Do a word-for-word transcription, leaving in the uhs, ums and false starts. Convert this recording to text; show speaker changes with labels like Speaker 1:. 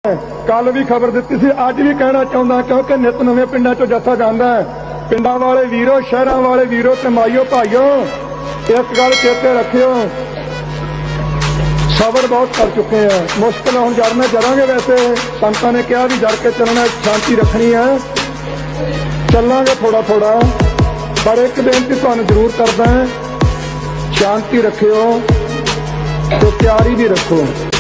Speaker 1: कल भी खबर दी सी, अज भी कहना चाहता क्योंकि नित नवे पिंडों चो जत्था जाता है। पिंडों वाले वीरो, शहरों वाले वीरो ते माइयो भाइयों, इस गल चेते रखियो, सबर बहुत कर चुके हैं। मुश्किल हम जड़ना जरांगे, वैसे संतां ने कहा भी जड़ के चलना, शांति रखनी है, चलांगे थोड़ा थोड़ा, पर एक बेनती तुहानूं जरूर करदा है, शांति रखियो तो तैयारी भी रखो।